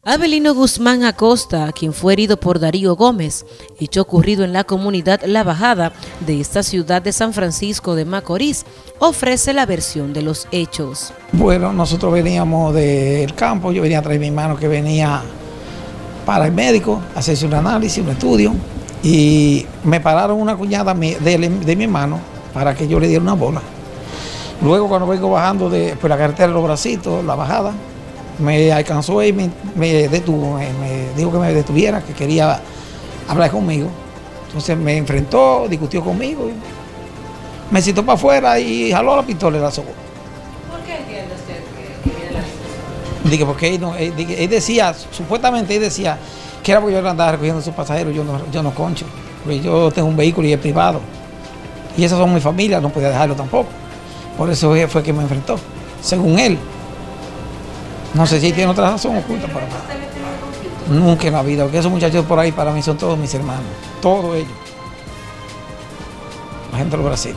Abelino Guzmán Acosta, quien fue herido por Darío Gómez, hecho ocurrido en la comunidad La Bajada de esta ciudad de San Francisco de Macorís, ofrece la versión de los hechos. Bueno, nosotros veníamos del campo, yo venía a traer a mi hermano que venía para el médico, a hacerse un análisis, un estudio, y me pararon una cuñada de mi hermano para que yo le diera una bola. Luego cuando vengo bajando por la carretera de Los Bracitos, La Bajada, me alcanzó y me detuvo, me dijo que me detuviera, que quería hablar conmigo. Entonces me enfrentó, discutió conmigo, me citó para afuera y jaló la pistola y la sacó. ¿Por qué entiende usted que viene la situación? Dije, porque él decía, supuestamente él decía que era porque yo andaba recogiendo a sus pasajeros, yo no concho, porque yo tengo un vehículo y es privado. Y esas son mi familia, no podía dejarlo tampoco. Por eso fue que me enfrentó, según él. No sé si tiene otra razón oculta para nada. Nunca en la vida, porque esos muchachos por ahí para mí son todos mis hermanos, todos ellos. La gente de Los Bracitos.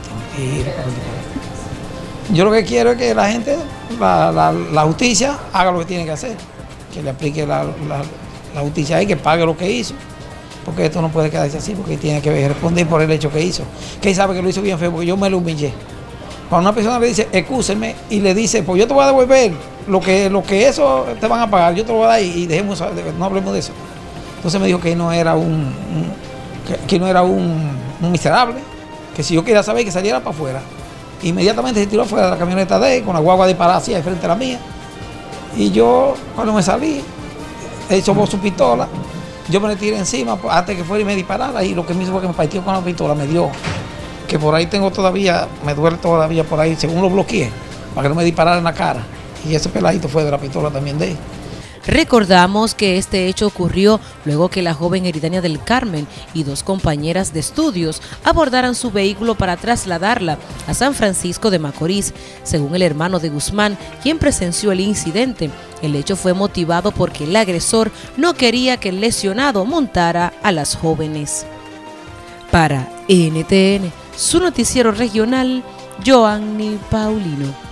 Yo lo que quiero es que la gente, la justicia, haga lo que tiene que hacer. Que le aplique la justicia ahí, que pague lo que hizo. Porque esto no puede quedarse así, porque tiene que responder por el hecho que hizo. Que él sabe que lo hizo bien feo, porque yo me lo humillé. Cuando una persona le dice, excúseme, y le dice, pues yo te voy a devolver lo que eso te van a pagar, yo te lo voy a dar y dejemos, no hablemos de eso. Entonces me dijo que no era un miserable, que si yo quería saber que saliera para afuera. Inmediatamente se tiró afuera de la camioneta de él, con la guagua disparada así, de frente a la mía. Y yo, cuando me salí, él tomó su pistola, yo me le tiré encima antes que fuera y me disparara, y lo que me hizo fue que me partió con la pistola, me dio, que por ahí tengo todavía, me duele todavía por ahí, según lo bloqueé, para que no me disparara en la cara. Y ese peladito fue de la pistola también de él. Recordamos que este hecho ocurrió luego que la joven Eridania del Carmen y dos compañeras de estudios abordaran su vehículo para trasladarla a San Francisco de Macorís. Según el hermano de Guzmán, quien presenció el incidente, el hecho fue motivado porque el agresor no quería que el lesionado montara a las jóvenes. Para NTN, su noticiero regional, Joanny Paulino.